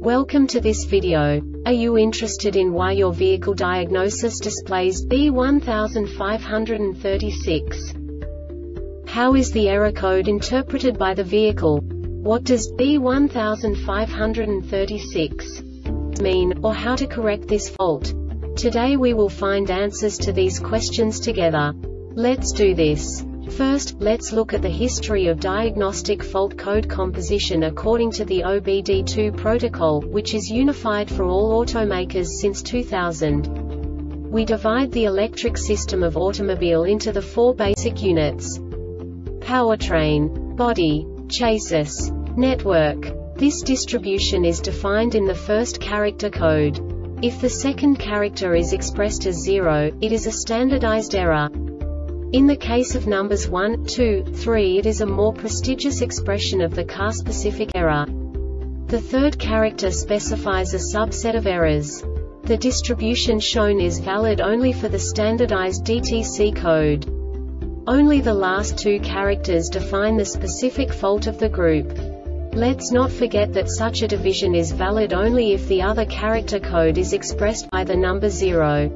Welcome to this video. Are you interested in why your vehicle diagnosis displays B1536? How is the error code interpreted by the vehicle? What does B1536 mean, or how to correct this fault? Today we will find answers to these questions together. Let's do this. First, let's look at the history of diagnostic fault code composition according to the OBD2 protocol, which is unified for all automakers since 2000. We divide the electric system of automobile into the four basic units: powertrain, body, chassis, network. This distribution is defined in the first character code. If the second character is expressed as 0, it is a standardized error. In the case of numbers 1, 2, 3, it is a more prestigious expression of the car-specific error. The third character specifies a subset of errors. The distribution shown is valid only for the standardized DTC code. Only the last two characters define the specific fault of the group. Let's not forget that such a division is valid only if the other character code is expressed by the number 0.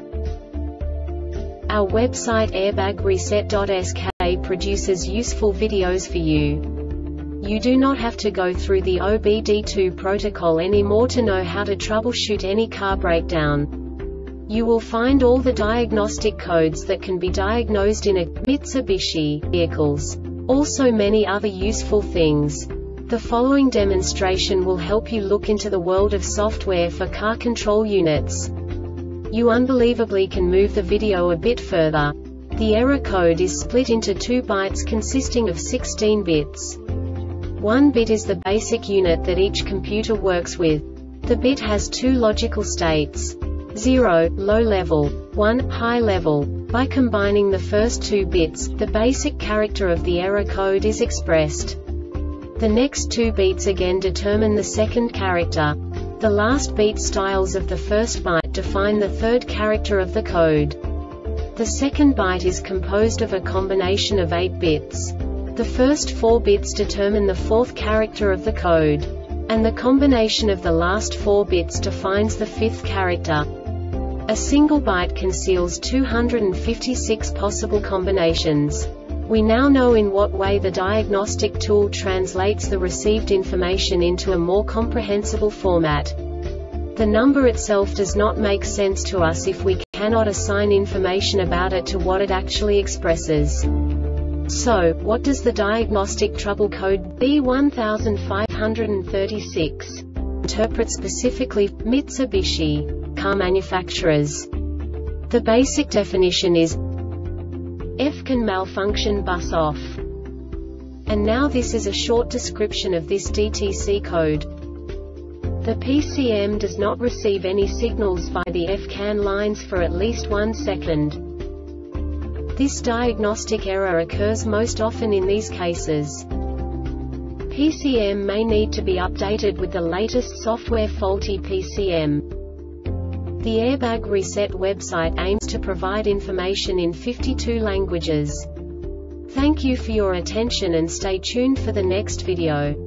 Our website airbagreset.sk produces useful videos for you. You do not have to go through the OBD2 protocol anymore to know how to troubleshoot any car breakdown. You will find all the diagnostic codes that can be diagnosed in a Mitsubishi vehicles. Also many other useful things. The following demonstration will help you look into the world of software for car control units. You unbelievably can move the video a bit further. The error code is split into 2 bytes consisting of 16 bits. 1 bit is the basic unit that each computer works with. The bit has 2 logical states: 0, low level, 1, high level. By combining the first 2 bits, the basic character of the error code is expressed. The next 2 beats again determine the second character. The last beat styles of the first byte define the third character of the code. The second byte is composed of a combination of 8 bits. The first 4 bits determine the fourth character of the code. And the combination of the last 4 bits defines the fifth character. A single byte conceals 256 possible combinations. We now know in what way the diagnostic tool translates the received information into a more comprehensible format. The number itself does not make sense to us if we cannot assign information about it to what it actually expresses. So, what does the diagnostic trouble code B1536 interpret specifically for Mitsubishi car manufacturers? The basic definition is F can malfunction bus off. And now this is a short description of this DTC code. The PCM does not receive any signals via the FCAN lines for at least 1 second. This diagnostic error occurs most often in these cases. PCM may need to be updated with the latest software. Faulty PCM. The Airbag Reset website aims to provide information in 52 languages. Thank you for your attention and stay tuned for the next video.